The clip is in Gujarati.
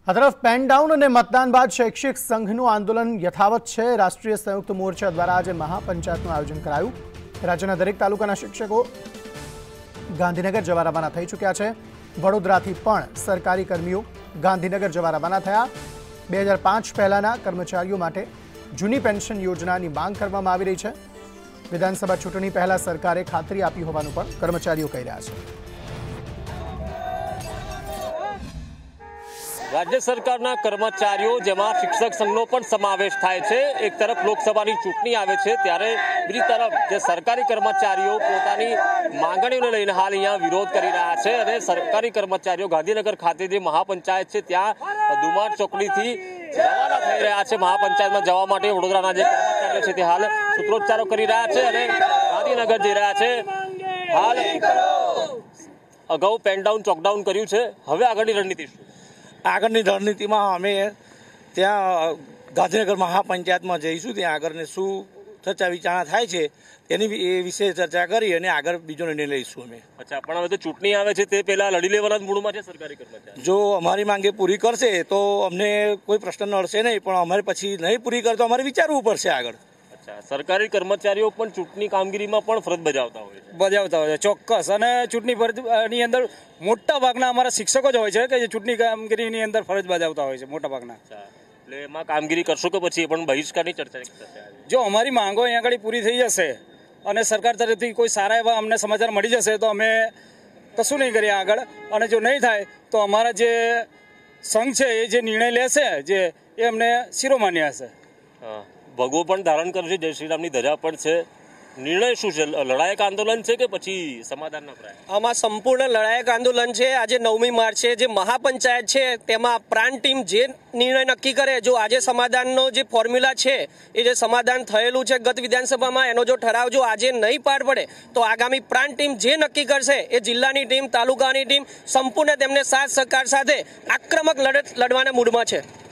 આ તરફ પેન ડાઉન અને મતદાન બાદ શૈક્ષિક સંઘનું આંદોલન યથાવત છે। રાષ્ટ્રીય સંયુક્ત મોરચા દ્વારા આજે મહાપંચાયતનું આયોજન કરાયું। રાજ્યના દરેક તાલુકાના શિક્ષકો ગાંધીનગર જવા રવાના થઈ ચૂક્યા છે। વડોદરાથી પણ સરકારી કર્મીઓ ગાંધીનગર જવા રવાના થયા। 2005 પહેલાના કર્મચારીઓ માટે જૂની પેન્શન યોજનાની માંગ કરવામાં આવી રહી છે। વિધાનસભા ચૂંટણી પહેલા સરકારે ખાતરી આપી હોવાનું પણ કર્મચારીઓ કહી રહ્યા છે। राज्य सरकारना कर्मचारीओ जेमां शिक्षक संघनो पण समावेश थाय छे। एक तरफ लोकसभानी चूंटणी आवे छे त्यारे बीजी तरफ जे सरकारी कर्मचारीओ पोतानी मांगणीओने लईने हाल अहींया विरोध करी रह्या छे अने सरकारी कर्मचारीओ गांधीनगर खाते जे महापंचायत छे त्यां दुमार ચોકડીથી રવાના થઈ રહ્યા છે। મહાપંચાયતમાં જવા માટે વડોદરાના જે કર્મચારીઓ છે તે હાલ સૂત્રોચ્ચારો કરી રહ્યા છે અને ગાંધીનગર જઈ રહ્યા છે। હાલ અગાઉ પેન ડાઉન ચોકડાઉન કર્યું છે। હવે આગળની રણનીતિ શું? આગળની રણનીતિમાં અમે ત્યાં ગાંધીનગર મહાપંચાયતમાં જઈશું। ત્યાં આગળને શું ચર્ચા વિચારણા થાય છે તેની વિશે ચર્ચા કરી અને આગળ બીજો નિર્ણય લઈશું અમે। અચ્છા, પણ હવે તો ચૂંટણી આવે છે તે પહેલા લડી લેવાના મૂડમાં છે સરકારી કર્મચારી। જો અમારી માંગે પૂરી કરશે તો અમને કોઈ પ્રશ્ન નડશે નહીં, પણ અમારે પછી નહીં પૂરી કરે તો અમારે વિચારવું પડશે આગળ। અચ્છા, સરકારી કર્મચારીઓ પણ ચૂંટણી કામગીરીમાં પણ ફરજ બજાવતા હોય છે ચોક્કસ। અને ચૂંટણી ફરજની અંદર મોટા ભાગના અમારા શિક્ષકો જ હોય છે કે જે ચૂંટણી કામગીરીની અંદર ફરજ બજાવતા હોય છે મોટા ભાગના। એટલે એમાં કામગીરી કરશો કે પછી પણ બહિષ્કારની ચર્ચા થશે? જો અમારી માંગો અહીંયા આગળ પૂરી થઈ જશે અને સરકાર તરફથી કોઈ સારા એવા અમને સમાચાર મળી જશે તો અમે કશું નહીં કરીએ આગળ, અને જો નહીં થાય તો અમારા જે સંઘ છે એ જે નિર્ણય લેશે જે એ અમને શિરોમાન્ય હશે। ભગવો પણ ધારણ કરશે, જય શ્રી રામની ધજા પણ છે। નિર્ણય શું છે? લડાયક આંદોલન છે કે પછી સમાધાનના પ્રયાસ? આમાં સંપૂર્ણ લડાયક આંદોલન છે। આજે 9મી માર્ચે જે મહાપંચાયત છે તેમાં પ્રાંત ટીમ જે નિર્ણય નક્કી કરે, જો આજે સમાધાનનો જે ફોર્મ્યુલા છે એ જે સમાધાન થયેલું છે ગત વિધાનસભામાં એનો જો ઠરાવ જો આજે નહીં પાર પડે તો આગામી પ્રાંત ટીમ જે નક્કી કરશે એ જિલ્લાની ટીમ, તાલુકાની ટીમ સંપૂર્ણ તેમને સાથ સહકાર સાથે આક્રમક લડત લડવાના મૂડમાં છે।